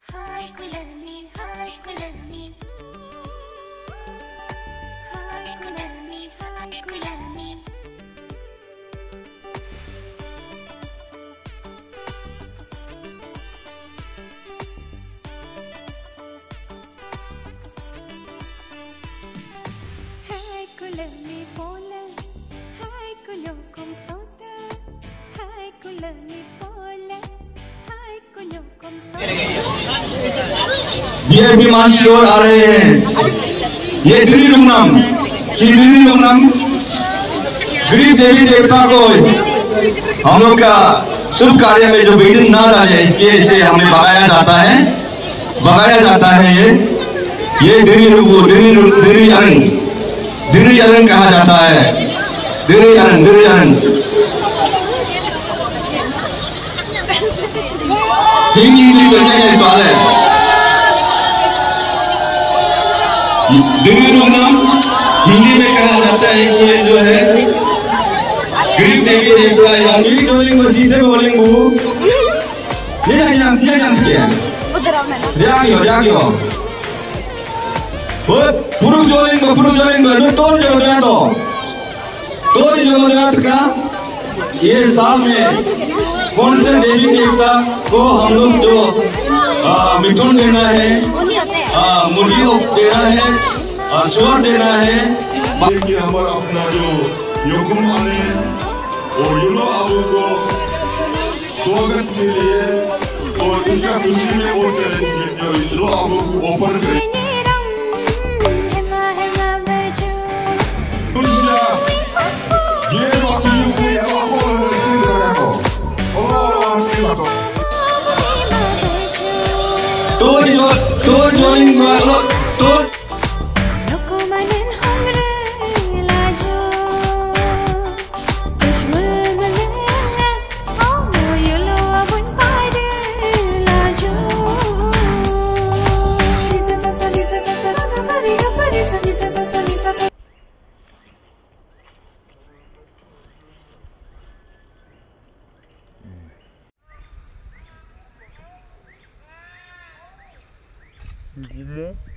Hi Kulani, hi Kulani. Hi Kulani, hi Kulani. Hi Kulani bola, hi kulokum soda. Hi Kulani bola, hi kulokum soda. ये विमान की ओर आ रहे हैं। ये दिल्ली रुगनम, श्री दिल्ली रुगनम गरीब देवी देवता को हम लोग का शुभ कार्य में जो विघ्न न रहे इसलिए इसे हमें भगाया जाता है। ये दिल्ली अरण कहा जाता है। दिल्ली अरण दिल्ली रुगनम हिंदी में कहा जाता है कि ये जो है गरीब देवी देवता या जोलिंग मसीह से बोलिंग ये yang sekian reagio puruk joling itu tol jodoh का ये साल में कौन से देवी देवता को हम लोग जो मिथुन देना है, मुर्गी देना है, सुअर देना है। हमारा अपना जो योगम आने और युलो आबू को स्वागत के लिए और इसका खुशी में और जो युलो आबू को ओपन करें। ये बाकी युक्ति आबू Gila.